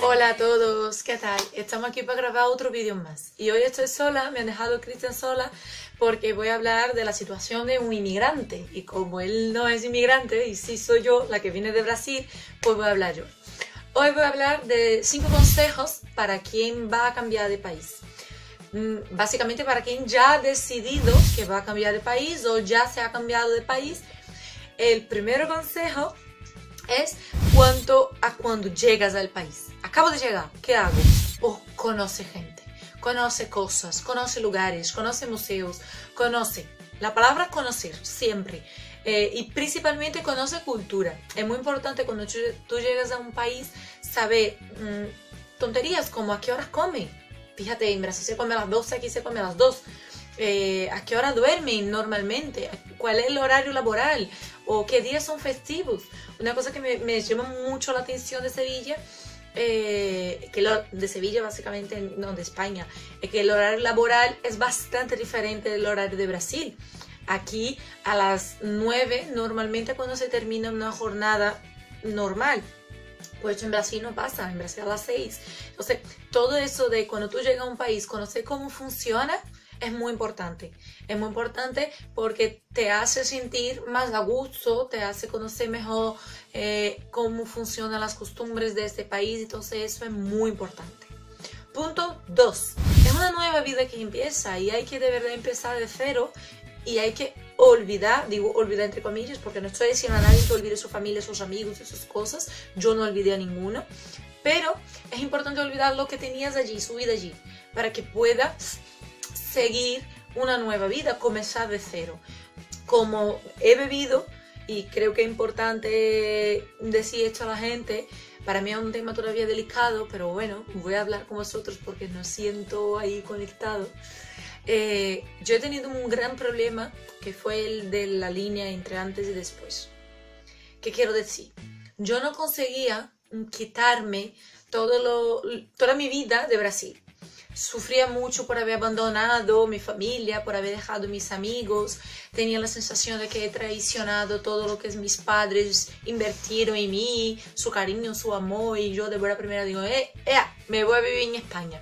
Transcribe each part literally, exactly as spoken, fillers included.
Hola a todos, ¿qué tal? Estamos aquí para grabar otro vídeo más. Y hoy estoy sola, me han dejado Cristian sola porque voy a hablar de la situación de un inmigrante. Y como él no es inmigrante y sí soy yo, la que viene de Brasil, pues voy a hablar yo. Hoy voy a hablar de cinco consejos para quien va a cambiar de país. Básicamente para quien ya ha decidido que va a cambiar de país o ya se ha cambiado de país. El primer consejo es cuanto a cuando llegas al país. Acabo de llegar, ¿qué hago? Oh, conoce gente, conoce cosas, conoce lugares, conoce museos, conoce. La palabra conocer, siempre. Eh, y principalmente conoce cultura. Es muy importante cuando tú, tú llegas a un país saber mmm, tonterías como a qué horas comen. Fíjate, en Brasil se come a las doce, aquí se come a las dos. Eh, ¿A qué hora duermen normalmente? ¿Cuál es el horario laboral? ¿O qué días son festivos? Una cosa que me, me llama mucho la atención de Sevilla, eh, que lo, de Sevilla básicamente, no, de España, es que el horario laboral es bastante diferente del horario de Brasil. Aquí a las nueve normalmente cuando se termina una jornada normal. Pues en Brasil no pasa, en Brasil a las seis. Entonces, todo eso de cuando tú llegas a un país, conocer cómo funciona, es muy importante. Es muy importante porque te hace sentir más a gusto, te hace conocer mejor eh, cómo funcionan las costumbres de este país. Entonces, eso es muy importante. Punto dos. Es una nueva vida que empieza y hay que de verdad empezar de cero y hay que olvidar, digo olvidar entre comillas, porque no estoy diciendo a nadie que olvide su familia, sus amigos, esas cosas. Yo no olvidé a ninguno. Pero es importante olvidar lo que tenías allí, su vida allí, para que puedas seguir una nueva vida, comenzar de cero. Como he bebido, y creo que es importante decir esto a la gente, para mí es un tema todavía delicado, pero bueno, voy a hablar con vosotros porque me siento ahí conectado. Eh, yo he tenido un gran problema que fue el de la línea entre antes y después. ¿Qué quiero decir? Yo no conseguía quitarme todo lo, toda mi vida de Brasil. Sufría mucho por haber abandonado mi familia, por haber dejado mis amigos. Tenía la sensación de que he traicionado todo lo que mis padres invirtieron en mí, su cariño, su amor, y yo de buena primera digo, eh, eh, me voy a vivir en España.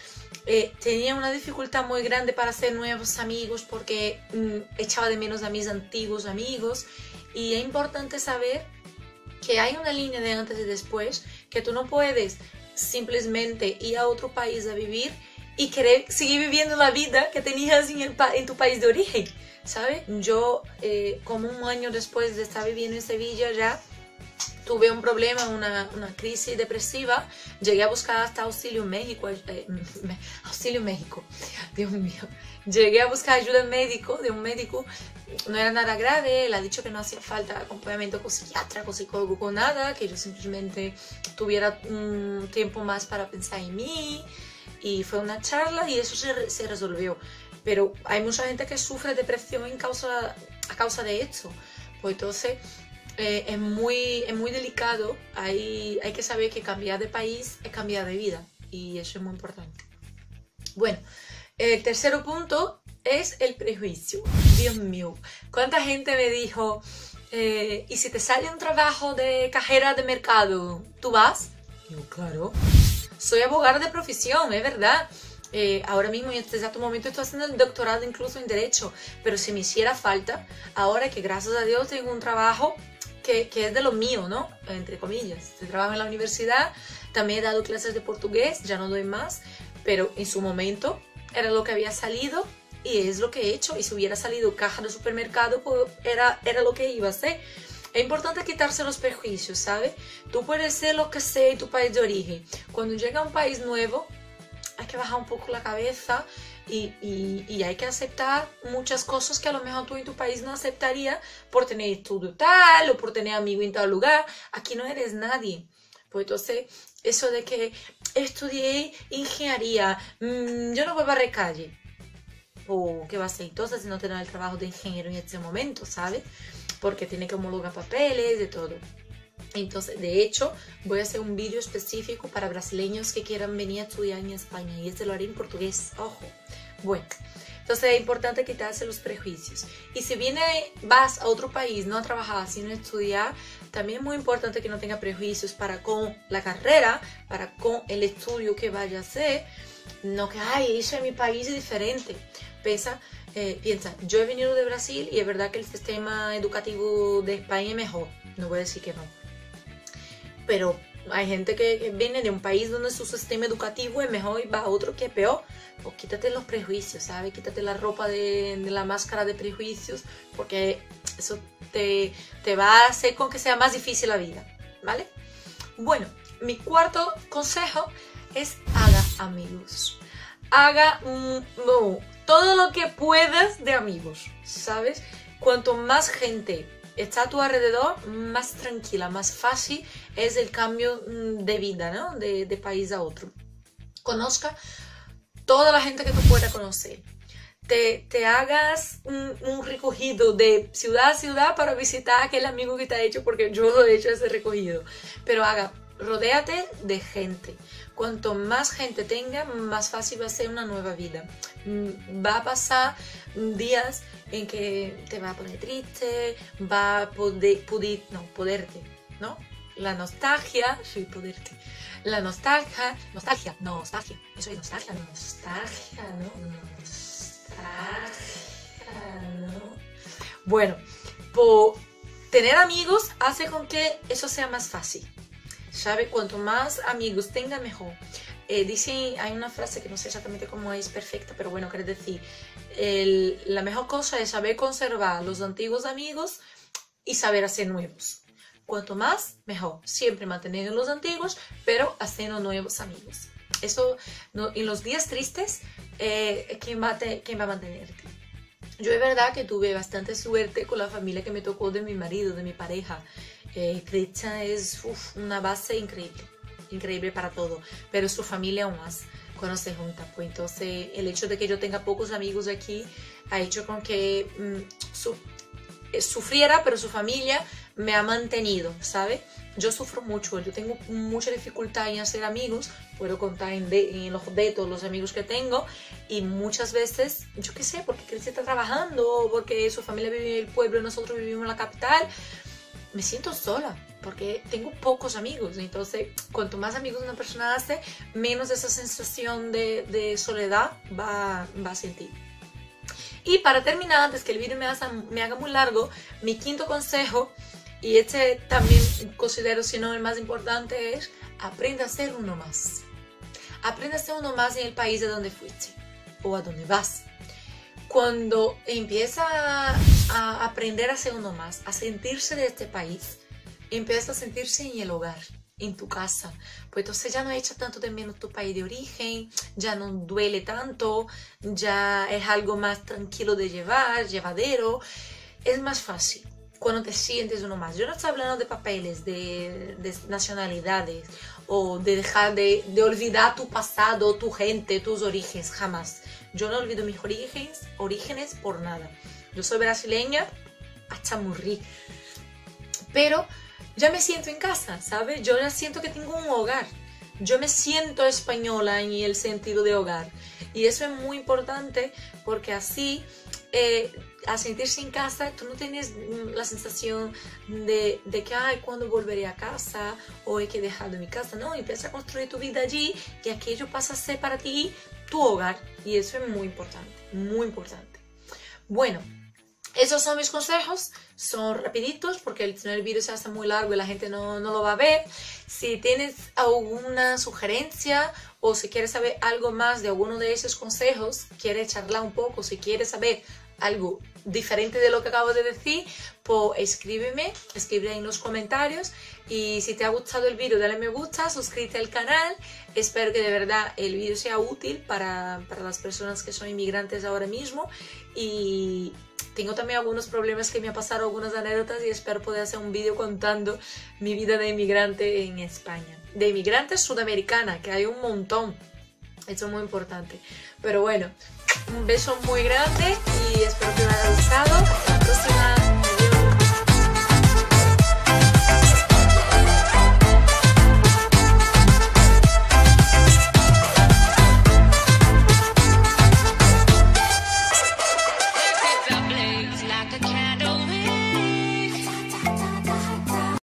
Eh, tenía una dificultad muy grande para hacer nuevos amigos porque mm, echaba de menos a mis antiguos amigos. Y es importante saber que hay una línea de antes y después, que tú no puedes simplemente ir a otro país a vivir y querer seguir viviendo la vida que tenías en, el en tu país de origen, ¿sabes? Yo, eh, como un año después de estar viviendo en Sevilla ya, tuve un problema, una, una crisis depresiva. Llegué a buscar hasta Auxilio México, eh, Auxilio México, Dios mío. Llegué a buscar ayuda médico, de un médico. No era nada grave, él ha dicho que no hacía falta acompañamiento con psiquiatra, con psicólogo, con nada, que yo simplemente tuviera un tiempo más para pensar en mí. Y fue una charla y eso se, se resolvió. Pero hay mucha gente que sufre depresión en causa, a causa de esto. Pues entonces eh, es, muy, es muy delicado. Hay, hay que saber que cambiar de país es cambiar de vida. Y eso es muy importante. Bueno, el tercer punto es el prejuicio. Dios mío, ¿cuánta gente me dijo, eh, ¿y si te sale un trabajo de cajera de mercado, tú vas? Digo, claro. Soy abogada de profesión, es verdad. Eh, ahora mismo, en este exacto momento, estoy haciendo el doctorado incluso en Derecho. Pero si me hiciera falta, ahora que gracias a Dios tengo un trabajo que, que es de lo mío, ¿no? Entre comillas. Trabajo en la universidad, también he dado clases de portugués, ya no doy más. Pero en su momento era lo que había salido y es lo que he hecho. Y si hubiera salido caja de supermercado, pues era, era lo que iba a hacer. Es importante quitarse los prejuicios, ¿sabes? Tú puedes ser lo que sea en tu país de origen. Cuando llega a un país nuevo, hay que bajar un poco la cabeza y, y, y hay que aceptar muchas cosas que a lo mejor tú en tu país no aceptarías por tener estudio tal o por tener amigo en tal lugar. Aquí no eres nadie. Pues entonces, eso de que estudié ingeniería, mmm, yo no voy a barrer calle. O ¿qué va a hacer entonces si no te dan el trabajo de ingeniero en este momento, ¿sabes? Porque tiene que homologar papeles, de todo. Entonces, de hecho, voy a hacer un vídeo específico para brasileños que quieran venir a estudiar en España y este lo haré en portugués, ojo. Bueno, entonces es importante quitarse los prejuicios. Y si viene, vas a otro país, no a trabajar, sino a estudiar, también es muy importante que no tenga prejuicios para con la carrera, para con el estudio que vaya a hacer. No que, ay, eso en mi país es diferente. Piensa, eh, piensa, yo he venido de Brasil y es verdad que el sistema educativo de España es mejor. No voy a decir que no. Pero hay gente que viene de un país donde su sistema educativo es mejor y va a otro que es peor. Pues quítate los prejuicios, ¿sabes? Quítate la ropa de, de la máscara de prejuicios, porque eso te, te va a hacer con que sea más difícil la vida, ¿vale? Bueno, mi cuarto consejo es haga amigos. Haga mm, no, todo lo que puedas de amigos, ¿sabes? Cuanto más gente está a tu alrededor, más tranquila, más fácil es el cambio de vida, ¿no? De, de país a otro. Conozca toda la gente que tú puedas conocer. Te, te hagas un, un recogido de ciudad a ciudad para visitar a aquel amigo que te ha hecho, porque yo he hecho ese recogido. Pero haga, rodéate de gente. Cuanto más gente tenga, más fácil va a ser una nueva vida. Va a pasar días en que te va a poner triste, va a poder, poder no, poderte, ¿no? La nostalgia, sí, poderte. La nostalgia, nostalgia, no, nostalgia, eso es nostalgia, no, nostalgia, no, nostalgia, no. Bueno, por tener amigos hace con que eso sea más fácil, ¿sabe? Cuanto más amigos tenga, mejor. Eh, dice, hay una frase que no sé exactamente cómo es perfecta, pero bueno, quiere decir, el, la mejor cosa es saber conservar los antiguos amigos y saber hacer nuevos. Cuanto más, mejor. Siempre manteniendo los antiguos, pero haciendo nuevos amigos. Eso, no, en los días tristes, eh, ¿quién, va te, ¿quién va a mantenerte? Yo es verdad que tuve bastante suerte con la familia que me tocó de mi marido, de mi pareja. Eh, Cristian es uf, una base increíble. Increíble para todo, pero su familia aún más cuando se junta. Pues entonces el hecho de que yo tenga pocos amigos aquí ha hecho con que mm, su, eh, sufriera, pero su familia me ha mantenido, ¿sabes? Yo sufro mucho, yo tengo mucha dificultad en hacer amigos, puedo contar en, de, en los dedos los amigos que tengo, y muchas veces, yo qué sé, porque Cristian está trabajando, porque su familia vive en el pueblo y nosotros vivimos en la capital, me siento sola, porque tengo pocos amigos. Entonces, cuanto más amigos una persona hace, menos esa sensación de, de soledad va, va a sentir. Y para terminar, antes que el vídeo me haga, me haga muy largo, mi quinto consejo, y este también considero, si no el más importante, es aprenda a ser uno más. Aprenda a ser uno más en el país de donde fuiste o a donde vas. Cuando empieza a aprender a ser uno más, a sentirse de este país, empieza a sentirse en el hogar, en tu casa. Pues entonces ya no echa tanto de menos tu país de origen, ya no duele tanto, ya es algo más tranquilo de llevar, llevadero. Es más fácil cuando te sientes uno más. Yo no estoy hablando de papeles, de, de nacionalidades o de dejar de, de olvidar tu pasado, tu gente, tus orígenes, jamás. Yo no olvido mis orígenes, orígenes por nada. Yo soy brasileña hasta morir. Pero ya me siento en casa, ¿sabes? Yo ya siento que tengo un hogar. Yo me siento española en el sentido de hogar. Y eso es muy importante porque así, eh, al sentirse en casa, tú no tienes la sensación de, de que, ay, ¿cuándo volveré a casa? O hay que dejar de mi casa. No, empieza a construir tu vida allí y aquello pasa a ser para ti tu hogar. Y eso es muy importante, muy importante. Bueno, esos son mis consejos, son rapiditos porque el, el vídeo se hace muy largo y la gente no, no lo va a ver. Si tienes alguna sugerencia o si quieres saber algo más de alguno de esos consejos, quieres charlar un poco, si quieres saber algo diferente de lo que acabo de decir, pues escríbeme, escribe en los comentarios. Y si te ha gustado el vídeo, dale me gusta, suscríbete al canal. Espero que de verdad el vídeo sea útil para, para las personas que son inmigrantes ahora mismo. Y tengo también algunos problemas que me han pasado, algunas anécdotas, y espero poder hacer un vídeo contando mi vida de inmigrante en España. De inmigrante sudamericana, que hay un montón. Eso es muy importante. Pero bueno, un beso muy grande y espero que os haya gustado. Hasta la próxima.